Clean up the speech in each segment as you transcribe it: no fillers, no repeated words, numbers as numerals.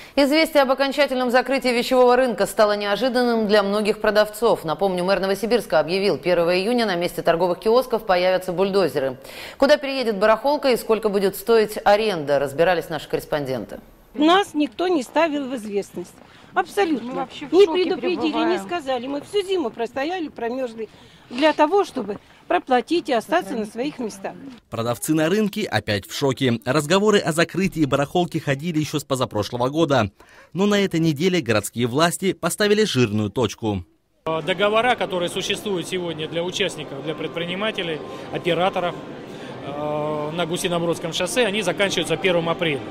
Известие об окончательном закрытии вещевого рынка стало неожиданным для многих продавцов. Напомню, мэр Новосибирска объявил, 1 июня на месте торговых киосков появятся бульдозеры. Куда переедет барахолка и сколько будет стоить аренда, разбирались наши корреспонденты. Нас никто не ставил в известность. Абсолютно. Не предупредили, не сказали. Мы всю зиму простояли, промерзли для того, чтобы проплатить и остаться на своих местах. Продавцы на рынке опять в шоке. Разговоры о закрытии барахолки ходили еще с позапрошлого года. Но на этой неделе городские власти поставили жирную точку. Договора, которые существуют сегодня для участников, для предпринимателей, операторов на Гусинобродском шоссе, они заканчиваются 1 апреля.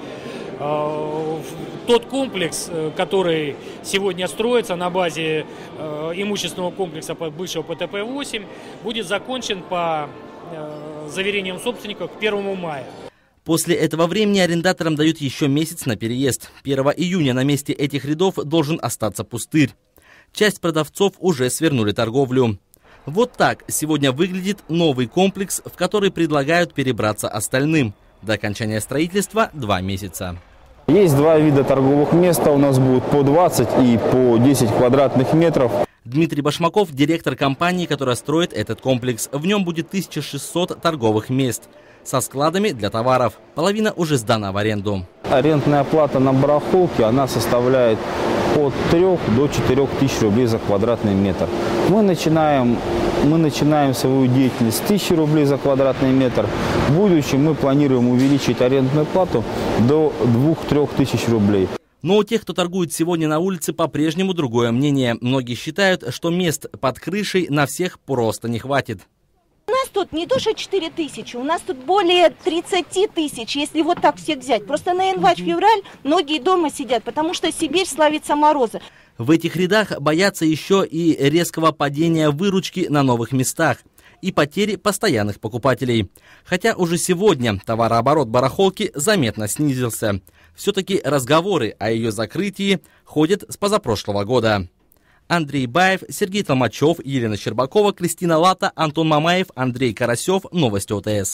Тот комплекс, который сегодня строится на базе имущественного комплекса бывшего ПТП-8, будет закончен по заверениям собственников к 1 мая. После этого времени арендаторам дают еще месяц на переезд. 1 июня на месте этих рядов должен остаться пустырь. Часть продавцов уже свернули торговлю. Вот так сегодня выглядит новый комплекс, в который предлагают перебраться остальным. До окончания строительства 2 месяца. Есть 2 вида торговых места. У нас будут по 20 и по 10 квадратных метров. Дмитрий Башмаков – директор компании, которая строит этот комплекс. В нем будет 1600 торговых мест со складами для товаров. Половина уже сдана в аренду. Арендная плата на барахолке, она составляет от 3 до 4 тысяч рублей за квадратный метр. Мы начинаем свою деятельность с 1000 рублей за квадратный метр. В будущем мы планируем увеличить арендную плату до 2-3 тысяч рублей. Но у тех, кто торгует сегодня на улице, по-прежнему другое мнение. Многие считают, что мест под крышей на всех просто не хватит. У нас тут не то что 4 тысячи, у нас тут более 30 тысяч, если вот так всех взять. Просто на январь-февраль многие дома сидят, потому что Сибирь славится морозы. В этих рядах боятся еще и резкого падения выручки на новых местах и потери постоянных покупателей. Хотя уже сегодня товарооборот барахолки заметно снизился. Все-таки разговоры о ее закрытии ходят с позапрошлого года. Андрей Баев, Сергей Толмачев, Елена Щербакова, Кристина Лата, Антон Мамаев, Андрей Карасев. Новости ОТС.